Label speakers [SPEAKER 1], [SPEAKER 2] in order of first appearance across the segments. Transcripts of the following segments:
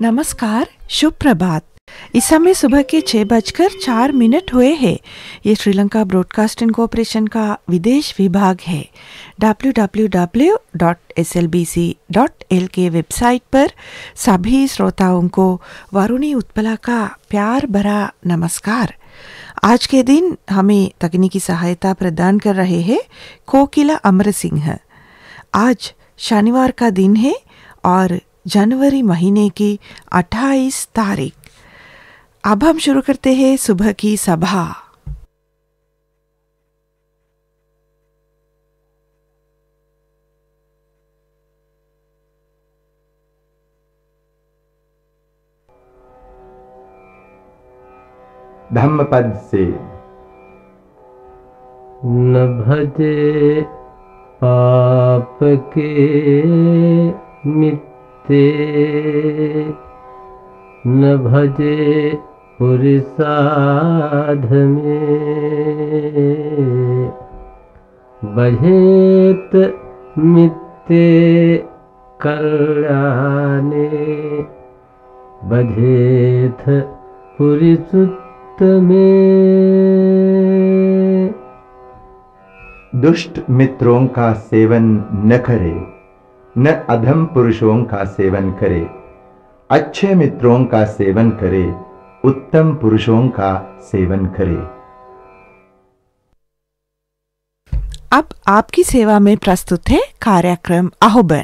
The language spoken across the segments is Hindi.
[SPEAKER 1] नमस्कार, शुभ प्रभात। इस समय सुबह के 6:04 हुए हैं। ये श्रीलंका ब्रॉडकास्टिंग कॉरपोरेशन का विदेश विभाग है। www.slbc.lk वेबसाइट पर सभी श्रोताओं को वरुणी उत्पला का प्यार भरा नमस्कार। आज के दिन हमें तकनीकी सहायता प्रदान कर रहे हैं कोकिला अमर सिंह। आज शनिवार का दिन है और जनवरी महीने की 28 तारीख। अब हम शुरू करते हैं सुबह की सभा।
[SPEAKER 2] धम्मपद से
[SPEAKER 3] न भजे पाप के मित्ते, न भजे पुरुषार्थ में, बहेत मित्ते कल्याणे, बधेथ पुरुषुत्त में।
[SPEAKER 2] दुष्ट मित्रों का सेवन न करे, न अधम पुरुषों का सेवन करे, अच्छे मित्रों का सेवन करे, उत्तम पुरुषों का सेवन करे।
[SPEAKER 1] अब आपकी सेवा में प्रस्तुत है कार्यक्रम आह्वान।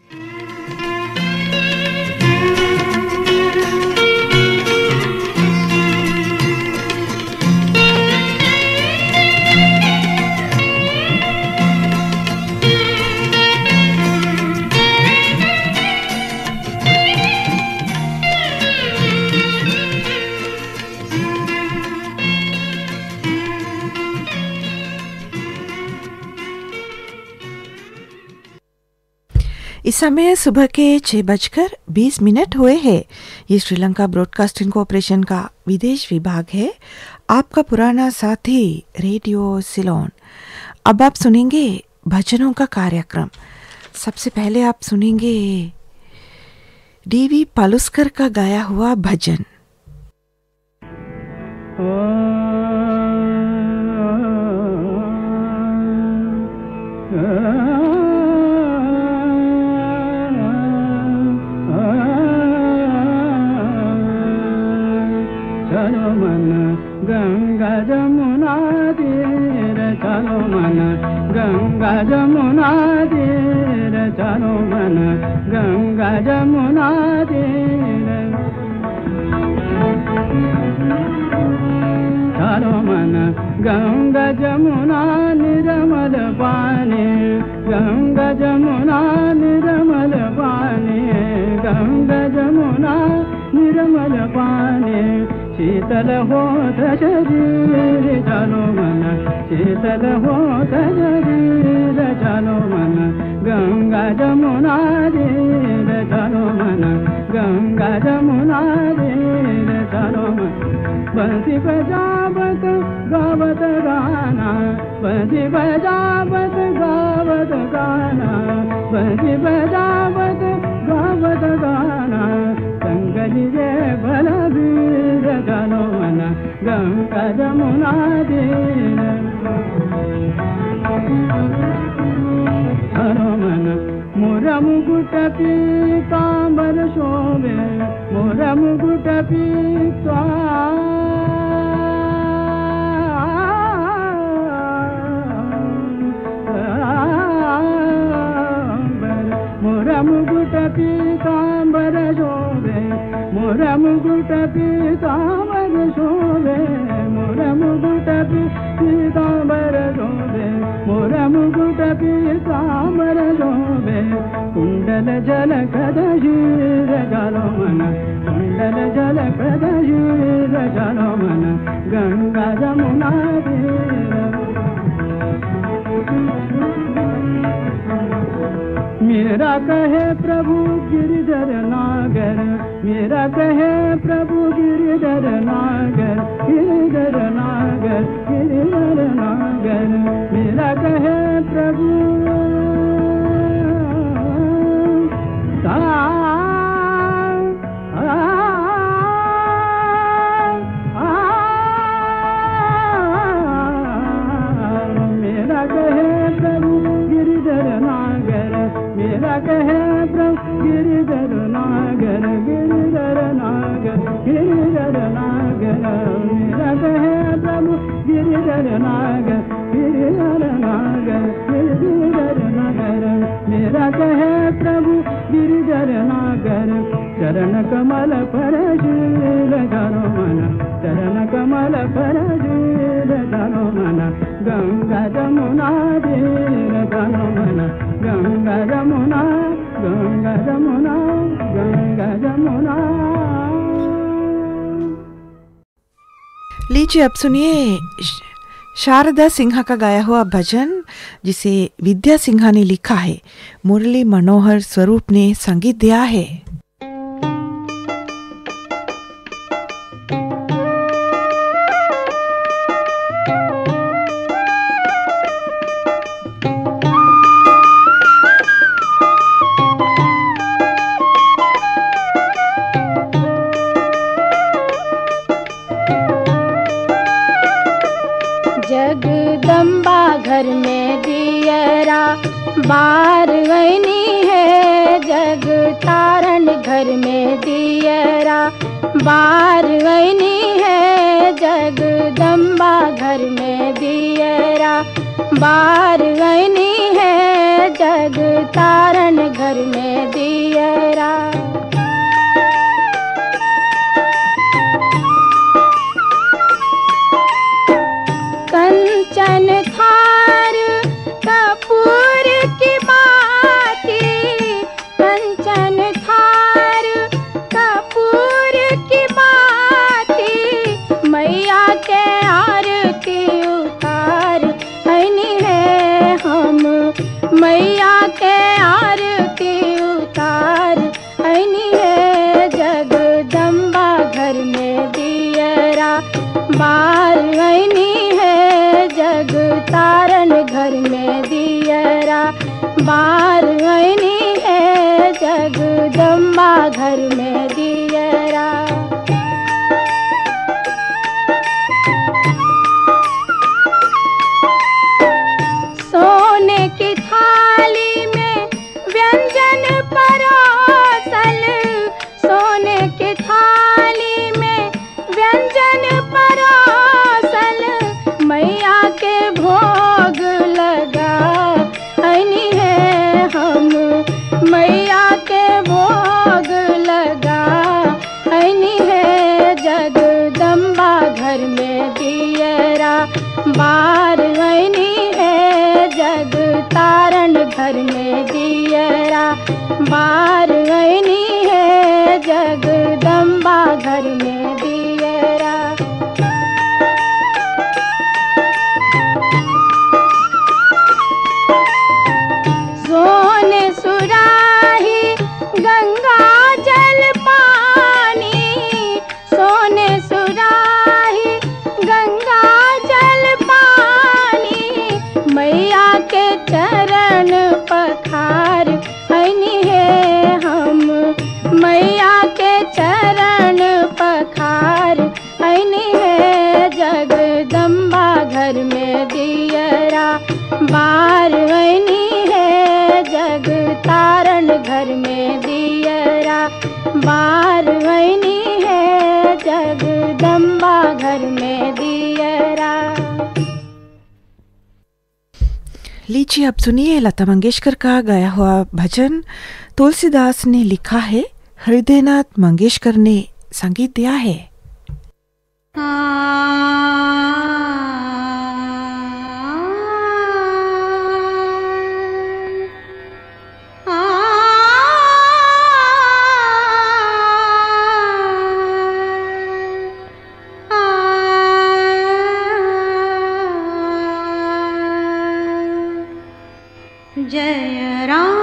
[SPEAKER 1] इस समय सुबह के 6:20 हुए हैं। ये श्रीलंका ब्रॉडकास्टिंग कॉरपोरेशन का विदेश विभाग है। आपका पुराना साथी रेडियो सिलोन। अब आप सुनेंगे भजनों का कार्यक्रम। सबसे पहले आप सुनेंगे डीवी पालुस्कर का गाया हुआ भजन।
[SPEAKER 4] गंगा जमुना तीर चलो मन, गंगा जमुना तीर चलो मन, गंगा जमुना तीर चलो मन, गंगा जमुना निर्मल पानी, गंगा जमुना निर्मल पानी, गंगा जमुना निर्मल पानी, शीतल होत शरीर चलो मन, शीतल होत शरीर चलो मन, गंगा जमुना तीर चलो मन, गंगा जमुना तीर चलो मन। बंसी बजावत गावत गाना, बंसी बजावत गावत गाना, बंसी बजावत गावत गाना, संगली रे बलबीर चलो मन, गंगा जमुना तीर चलो मन। मोर मुकुट पीतांबर शोभे, मोर मुकुट मोर मुकुट पीतांबर शोभे, मोर मुकुट पीतांबर शोभे, मोर मुकुट पीतांबर शोभे, मोर मुकुट पीतांबर शोभे, कुंडल झलकद शीर चलो मन, कुंडल झलकद शीर चलो मन, गंगा जमुना तीर। मेरा कहे प्रभु गिरिधर नागर, मेरा कहे प्रभु गिरिधर नागर, गिरिधर नागर, गिरिधर नागर, मेरा कहे प्रभु सा मेरा कहे प्रभु गिरिधर नागर गिरिधर नागर गिरिधर नागर मेरा कहे प्रभु गिरिधर नागर गिरिधर नागर गिरिधर नागर मेरा कहे प्रभु गिरिधर नागर चरण कमल पर झूल धरो मना चरण कमल पर झूल धरो मना गंगा जमुना धीर धरो मना गंगा जमुना गंगा जमुना गंगा जमुना।
[SPEAKER 1] लीजिए अब सुनिए शारदा सिन्हा का गाया हुआ भजन जिसे विद्या सिन्हा ने लिखा है, मुरली मनोहर स्वरूप ने संगीत दिया है।
[SPEAKER 5] जगदम्बा घर में दियरा बार वैनी है, जग तारण घर में दियरा बार वैनी है, जगदम्बा घर में दियरा बार वैनी है, जग तारण घर में दियरा। कंचन थार कपूर की बाती, कंचन थार कपूर की बाती, मैया के आरती उतार हनी है हम, मैया के आरती उतार हनी है, जगदम्बा घर में दियरा बार वैनी है, जग तारण घर में दियरा बार वैनी है, जगदम्बा घर में दियरा। सोने की थाली में व्यंजन परोसल, सोने की थाली में व्यंजन परोसल, मैया के भोग लगा हनी है हम, मैया के भोग लगा हनी है, जगदम्बा घर में दियरा बार वैनी है, जग तारण घर में दियरा बार वैनी है, जगदम्बा घर में दियरा। सोने सुराही गंगा जल पानी, सोने सुराही गंगा जल पानी, मैया के चरण पखार हनी है हम, मैया के चरण पखार हनी है, जगदम्बा घर में दियरा बार वैनी है, जग तारण घर में दियरा बार वैनी है, जगदम्बा घर में दियरा।
[SPEAKER 1] लीजिए अब सुनिए लता मंगेशकर का गाया हुआ भजन तुलसीदास ने लिखा है, हृदयनाथ मंगेशकर ने संगीत दिया है।
[SPEAKER 5] जय राम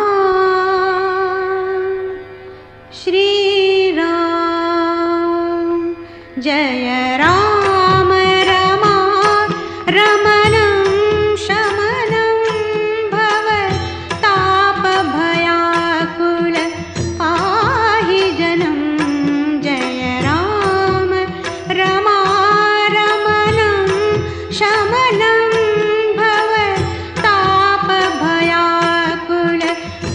[SPEAKER 5] श्री राम, जय राम रमा रमणं शमनं भव ताप भयाकुल पाहि जनं, जय राम रमा रमणं शमनं भव ताप भयाकुल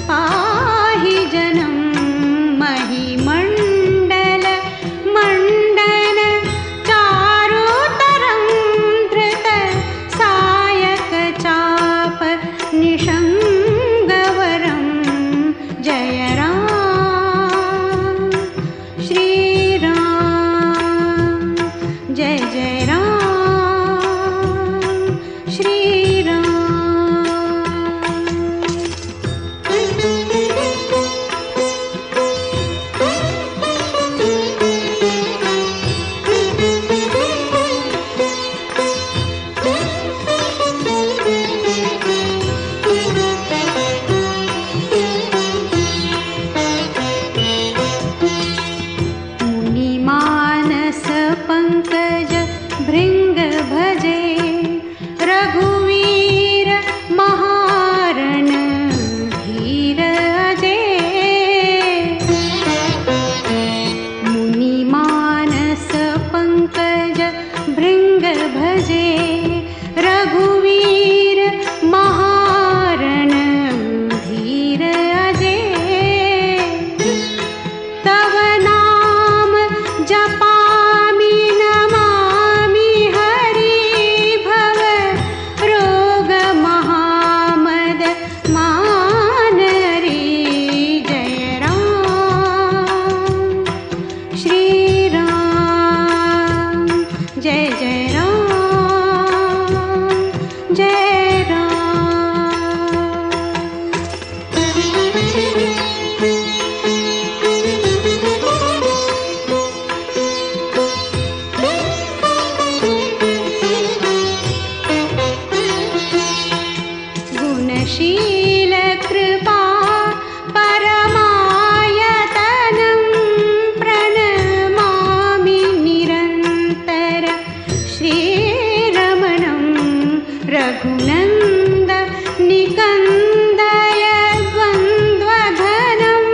[SPEAKER 5] क्षमाशील कृपा परमायतनं प्रणमामि निरन्तर श्रीरमणं रघुनन्द निकन्दय द्वन्द्वघनं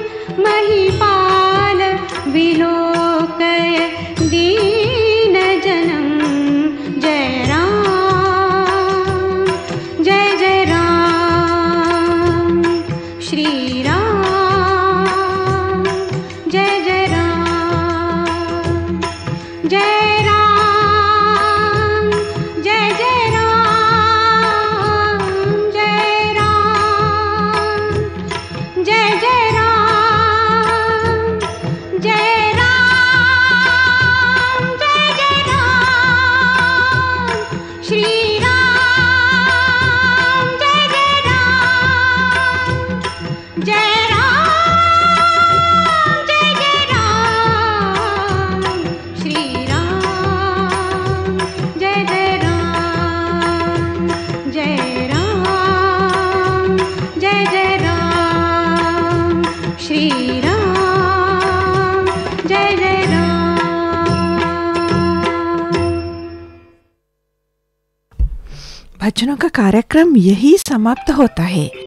[SPEAKER 5] महिपाल विलोकय दीनजनं जय राम जय जय राम श्री राम जय जय राम जय राम जय जय राम जय राम जय जय राम जय राम जय जय राम श्री राम जय जय राम जय राम जय जय राम श्री राम जय जय राम जय राम जय जय राम श्री राम जय जय राम।
[SPEAKER 1] भजनों का कार्यक्रम यही समाप्त होता है।